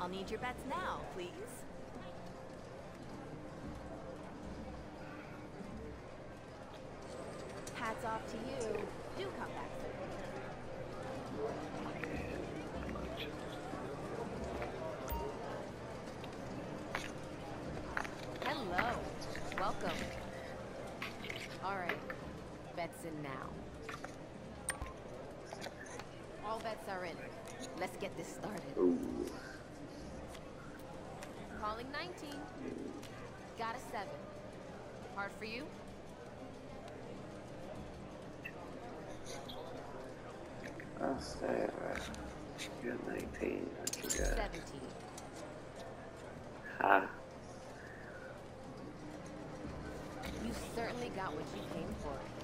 I'll need your bets now, please. Hats off to you. Do come back soon. Hello. Welcome. All right. Bets in now. All bets are in. Let's get this started. Ooh. Calling 19. Got a 7. Hard for you? I'll say you're 19. What you got? 17. Ha. You certainly got what you came for.